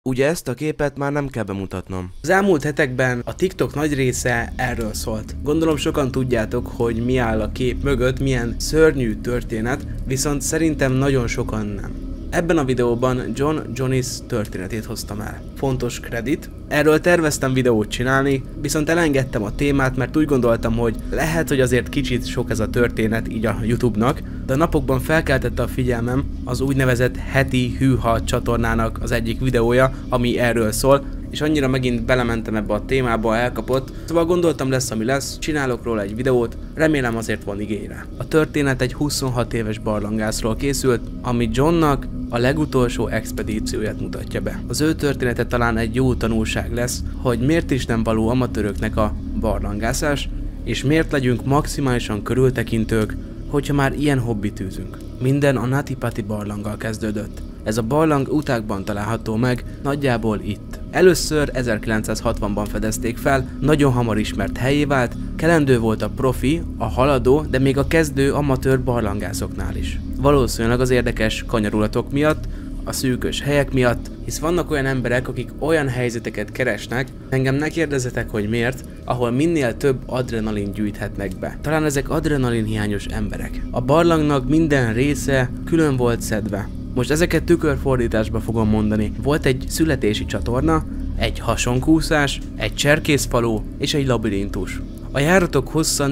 Ugye ezt a képet már nem kell bemutatnom. Az elmúlt hetekben a TikTok nagy része erről szólt. Gondolom sokan tudjátok, hogy mi áll a kép mögött, milyen szörnyű történet, viszont szerintem nagyon sokan nem. Ebben a videóban John Jonis történetét hoztam el. Fontos kredit. Erről terveztem videót csinálni, viszont elengedtem a témát, mert úgy gondoltam, hogy lehet, hogy azért kicsit sok ez a történet így a YouTube-nak, de a napokban felkeltette a figyelmem az úgynevezett heti hűha csatornának az egyik videója, ami erről szól, és annyira megint belementem ebbe a témába, elkapott, szóval gondoltam lesz, ami lesz, csinálok róla egy videót, remélem azért van igény rá. A történet egy 26 éves barlangászról készült, ami Johnnak a legutolsó expedícióját mutatja be. Az ő története talán egy jó tanulság lesz, hogy miért is nem való amatőröknek a barlangászás, és miért legyünk maximálisan körültekintők, hogyha már ilyen hobbit űzünk. Minden a Nati Pati barlanggal kezdődött. Ez a barlang utákban található meg, nagyjából itt. Először 1960-ban fedezték fel, nagyon hamar ismert helyé vált, kelendő volt a profi, a haladó, de még a kezdő amatőr barlangászoknál is. Valószínűleg az érdekes kanyarulatok miatt, a szűkös helyek miatt, hisz vannak olyan emberek, akik olyan helyzeteket keresnek, engem ne kérdezzetek, hogy miért, ahol minél több adrenalin gyűjthetnek be. Talán ezek adrenalin hiányos emberek. A barlangnak minden része külön volt szedve. Most ezeket tükörfordításba fogom mondani. Volt egy születési csatorna, egy hasonkúszás, egy cserkészfalú és egy labirintus. A járatok hossza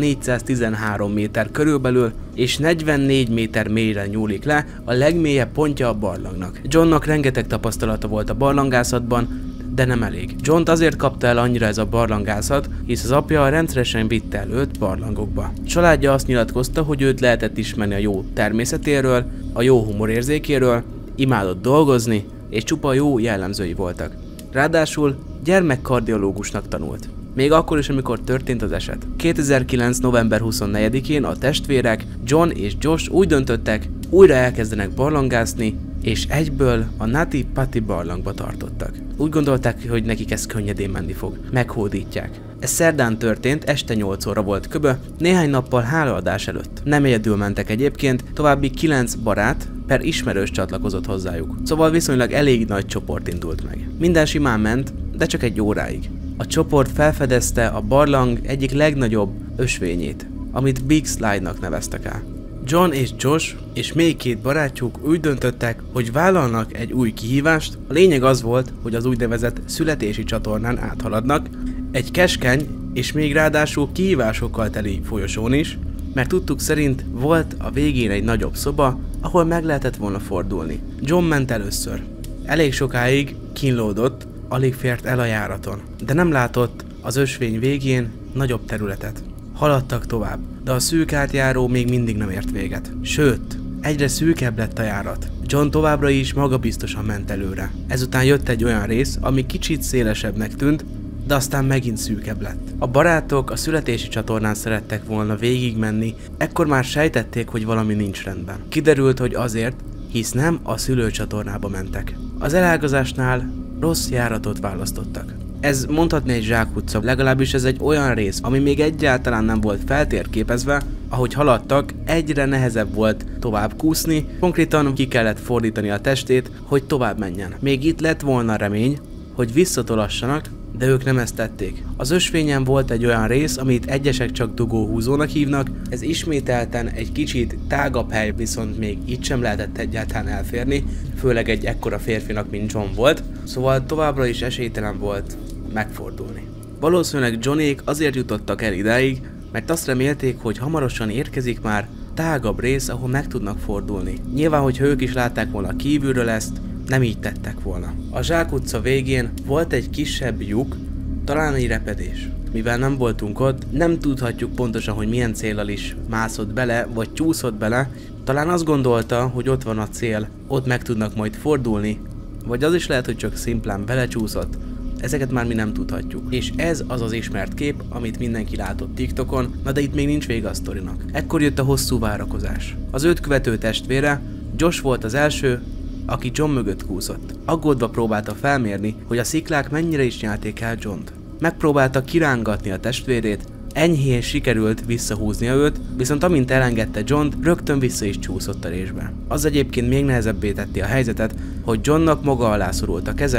413 méter körülbelül, és 44 méter mélyre nyúlik le, a legmélyebb pontja a barlangnak. Johnnak rengeteg tapasztalata volt a barlangászatban, de nem elég. Johnt azért kapta el annyira ez a barlangászat, hisz az apja rendszeresen vitte el őt barlangokba. Családja azt nyilatkozta, hogy őt lehetett ismerni a jó természetéről, a jó humorérzékéről, imádott dolgozni, és csupa jó jellemzői voltak. Ráadásul gyermekkardiológusnak tanult. Még akkor is, amikor történt az eset. 2009. november 24-én a testvérek, John és Josh úgy döntöttek, újra elkezdenek barlangászni, és egyből a Nati Pati barlangba tartottak. Úgy gondolták, hogy nekik ez könnyedén menni fog. Meghódítják. Ez szerdán történt, este 8 óra volt köbö, néhány nappal hálaadás előtt. Nem egyedül mentek egyébként, további 9 barát per ismerős csatlakozott hozzájuk. Szóval viszonylag elég nagy csoport indult meg. Minden simán ment, de csak egy óráig. A csoport felfedezte a barlang egyik legnagyobb ösvényét, amit Big Slide-nak neveztek el. John és Josh és még két barátjuk úgy döntöttek, hogy vállalnak egy új kihívást. A lényeg az volt, hogy az úgynevezett születési csatornán áthaladnak, egy keskeny és még ráadásul kihívásokkal teli folyosón is, mert tudtuk szerint volt a végén egy nagyobb szoba, ahol meg lehetett volna fordulni. John ment először. Elég sokáig kínlódott, alig fért el a járaton, de nem látott az ösvény végén nagyobb területet. Haladtak tovább, de a szűk átjáró még mindig nem ért véget. Sőt, egyre szűkebb lett a járat. John továbbra is magabiztosan ment előre. Ezután jött egy olyan rész, ami kicsit szélesebbnek tűnt, de aztán megint szűkebb lett. A barátok a születési csatornán szerettek volna végigmenni, ekkor már sejtették, hogy valami nincs rendben. Kiderült, hogy azért, hisz nem a szülőcsatornába mentek. Az elágazásnál rossz járatot választottak. Ez mondhatni egy zsákutca, legalábbis ez egy olyan rész, ami még egyáltalán nem volt feltérképezve, ahogy haladtak, egyre nehezebb volt tovább kúszni, konkrétan ki kellett fordítani a testét, hogy tovább menjen. Még itt lett volna remény, hogy visszatolassanak, de ők nem ezt tették. Az ösvényen volt egy olyan rész, amit egyesek csak dugóhúzónak hívnak, ez ismételten egy kicsit tágabb hely, viszont még itt sem lehetett egyáltalán elférni, főleg egy ekkora férfinak, mint John volt, szóval továbbra is esélytelen volt megfordulni. Valószínűleg Johnék azért jutottak el idáig, mert azt remélték, hogy hamarosan érkezik már tágabb rész, ahol meg tudnak fordulni. Nyilván, hogyha ők is látták volna kívülről ezt, nem így tettek volna. A zsákutca végén volt egy kisebb lyuk, talán egy repedés. Mivel nem voltunk ott, nem tudhatjuk pontosan, hogy milyen céllal is mászott bele, vagy csúszott bele. Talán azt gondolta, hogy ott van a cél, ott meg tudnak majd fordulni, vagy az is lehet, hogy csak szimplán belecsúszott. Ezeket már mi nem tudhatjuk. És ez az az ismert kép, amit mindenki látott TikTokon, na de itt még nincs vége a sztorinak. Ekkor jött a hosszú várakozás. Az őt követő testvére, Josh volt az első, aki John mögött kúszott. Aggódva próbálta felmérni, hogy a sziklák mennyire is nyelték el Johnt. Megpróbálta kirángatni a testvérét, enyhén sikerült visszahúznia őt, viszont amint elengedte Johnt, rögtön vissza is csúszott a résbe. Az egyébként még nehezebbé tette a helyzetet, hogy Johnnak maga alá szorult a keze,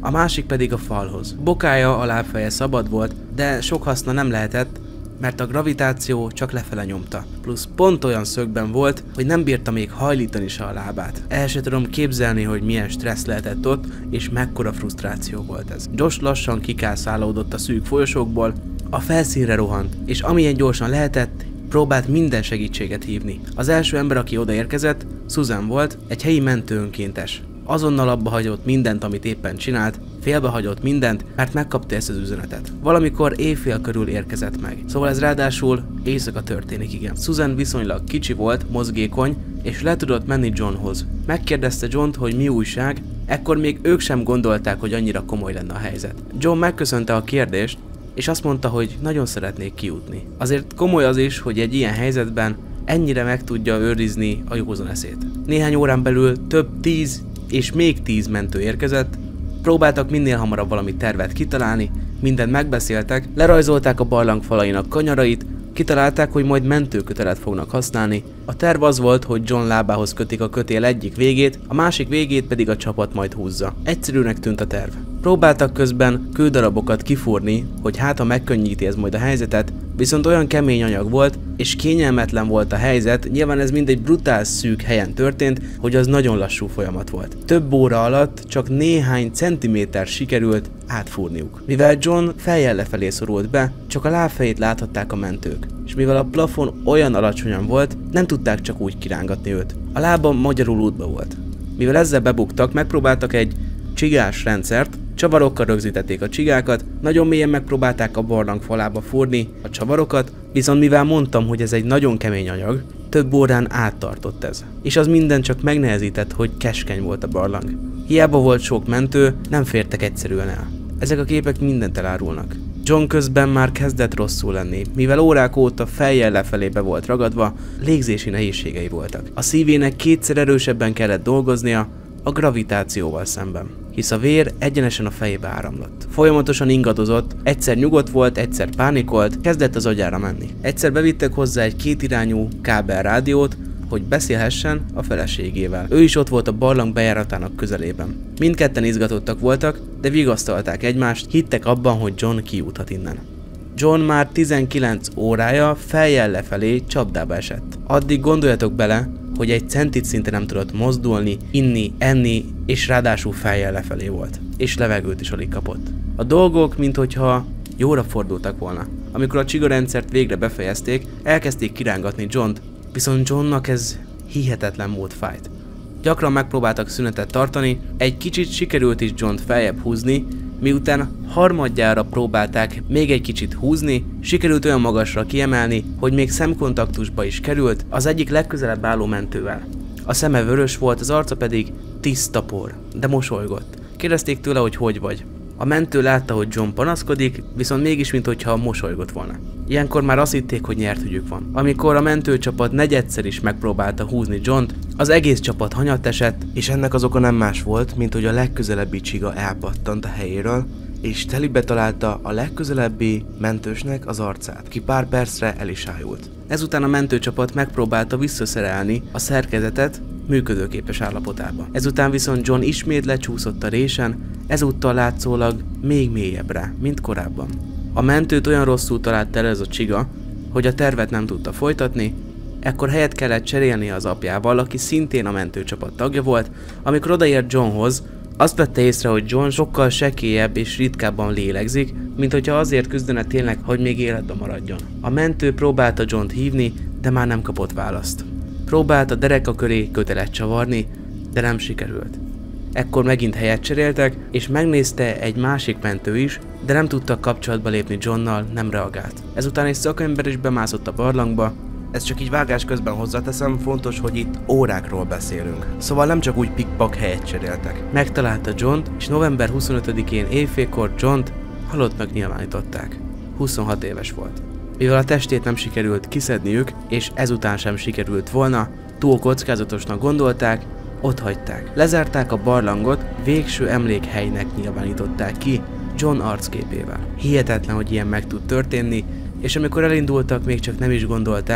a másik pedig a falhoz. Bokája, a lábfeje szabad volt, de sok haszna nem lehetett, mert a gravitáció csak lefele nyomta. Plusz pont olyan szögben volt, hogy nem bírta még hajlítani se a lábát. El se tudom képzelni, hogy milyen stressz lehetett ott, és mekkora frusztráció volt ez. Josh lassan kikászálódott a szűk folyosókból, a felszínre rohant, és amilyen gyorsan lehetett, próbált minden segítséget hívni. Az első ember, aki odaérkezett, Susan volt, egy helyi mentőönkéntes. Azonnal abba hagyott mindent, amit éppen csinált, félbehagyott mindent, mert megkapta ezt az üzenetet. Valamikor éjfél körül érkezett meg. Szóval ez ráadásul éjszaka történik, igen. Susan viszonylag kicsi volt, mozgékony, és le tudott menni Johnhoz. Megkérdezte Johnt, hogy mi újság, ekkor még ők sem gondolták, hogy annyira komoly lenne a helyzet. John megköszönte a kérdést, és azt mondta, hogy nagyon szeretnék kijutni. Azért komoly az is, hogy egy ilyen helyzetben ennyire meg tudja őrizni a józan eszét. Néhány órán belül több 10 és még 10 mentő érkezett, próbáltak minél hamarabb valami tervet kitalálni, mindent megbeszéltek, lerajzolták a barlang falainak kanyarait, kitalálták, hogy majd mentőkötelet fognak használni. A terv az volt, hogy John lábához kötik a kötél egyik végét, a másik végét pedig a csapat majd húzza. Egyszerűnek tűnt a terv. Próbáltak közben kődarabokat kifúrni, hogy hát ha megkönnyíti ez majd a helyzetet, viszont olyan kemény anyag volt, és kényelmetlen volt a helyzet, nyilván ez mind egy brutál szűk helyen történt, hogy az nagyon lassú folyamat volt. Több óra alatt csak néhány centiméter sikerült átfúrniuk. Mivel John fejjel lefelé szorult be, csak a lábfejét láthatták a mentők, és mivel a plafon olyan alacsonyan volt, nem tudták csak úgy kirángatni őt. A lába magyarul útba volt. Mivel ezzel bebuktak, megpróbáltak egy csigás rendszert, csavarokkal rögzítették a csigákat, nagyon mélyen megpróbálták a barlang falába fúrni a csavarokat, viszont mivel mondtam, hogy ez egy nagyon kemény anyag, több órán áttartott ez. És az minden csak megnehezített, hogy keskeny volt a barlang. Hiába volt sok mentő, nem fértek egyszerűen el. Ezek a képek mindent elárulnak. John közben már kezdett rosszul lenni, mivel órák óta fejjel lefelébe volt ragadva, légzési nehézségei voltak. A szívének kétszer erősebben kellett dolgoznia, a gravitációval szemben, hisz a vér egyenesen a fejébe áramlott. Folyamatosan ingadozott, egyszer nyugodt volt, egyszer pánikolt, kezdett az agyára menni. Egyszer bevittek hozzá egy kétirányú kábelrádiót, hogy beszélhessen a feleségével. Ő is ott volt a barlang bejáratának közelében. Mindketten izgatottak voltak, de vigasztalták egymást, hittek abban, hogy John kijuthat innen. John már 19 órája fejjel lefelé csapdába esett. Addig gondoljatok bele, hogy egy centit szinte nem tudott mozdulni, inni, enni, és ráadásul fejjel lefelé volt. És levegőt is alig kapott. A dolgok, minthogyha jóra fordultak volna. Amikor a csigarendszert végre befejezték, elkezdték kirángatni Johnt, viszont Johnnak ez hihetetlen mód fájt. Gyakran megpróbáltak szünetet tartani, egy kicsit sikerült is Johnt feljebb húzni, miután harmadjára próbálták még egy kicsit húzni, sikerült olyan magasra kiemelni, hogy még szemkontaktusba is került az egyik legközelebb álló mentővel. A szeme vörös volt, az arca pedig tiszta por, de mosolygott. Kérdezték tőle, hogy hogy vagy. A mentő látta, hogy John panaszkodik, viszont mégis minthogyha mosolygott volna. Ilyenkor már azt hitték, hogy nyert ügyük van. Amikor a mentőcsapat negyedszer is megpróbálta húzni Johnt, az egész csapat hanyatt esett, És ennek az oka nem más volt, mint hogy a legközelebbi csiga elpattant a helyéről, és telibe találta a legközelebbi mentősnek az arcát, ki pár percre el is ájult. Ezután a mentőcsapat megpróbálta visszaszerelni a szerkezetet működőképes állapotába. Ezután viszont John ismét lecsúszott a résen, ezúttal látszólag még mélyebbre, mint korábban. A mentőt olyan rosszul talált el ez a csiga, hogy a tervet nem tudta folytatni, ekkor helyet kellett cserélni az apjával, aki szintén a mentőcsapat tagja volt. Amikor odaért Johnhoz, azt vette észre, hogy John sokkal sekélyebb és ritkábban lélegzik, mint hogyha azért küzdene tényleg, hogy még életben maradjon. A mentő próbálta Johnt hívni, de már nem kapott választ. Próbált a dereka köré kötelet csavarni, de nem sikerült. Ekkor megint helyet cseréltek, és megnézte egy másik mentő is, de nem tudtak kapcsolatba lépni Johnnal, nem reagált. Ezután egy szakember is bemászott a barlangba. Ez csak így vágás közben hozzáteszem, fontos, hogy itt órákról beszélünk. Szóval nem csak úgy pikpak helyet cseréltek. Megtalálta Johnt, és november 25-én éjfélkor Johnt halottnak nyilvánították. 26 éves volt. Mivel a testét nem sikerült kiszedniük, és ezután sem sikerült volna, túl kockázatosnak gondolták, otthagyták. Lezárták a barlangot, végső emlékhelynek nyilvánították ki John arcképével. Hihetetlen, hogy ilyen meg tud történni, és amikor elindultak, még csak nem is gondolták,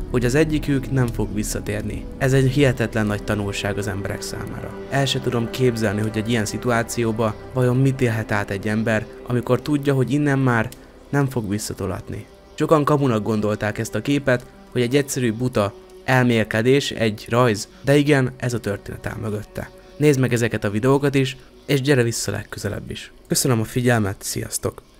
hogy az egyikük nem fog visszatérni. Ez egy hihetetlen nagy tanulság az emberek számára. El se tudom képzelni, hogy egy ilyen szituációba vajon mit élhet át egy ember, amikor tudja, hogy innen már nem fog visszatolatni. Sokan kamunak gondolták ezt a képet, hogy egy egyszerű buta elmélkedés, egy rajz, de igen, ez a történet áll mögötte. Nézd meg ezeket a videókat is, és gyere vissza legközelebb is. Köszönöm a figyelmet, sziasztok!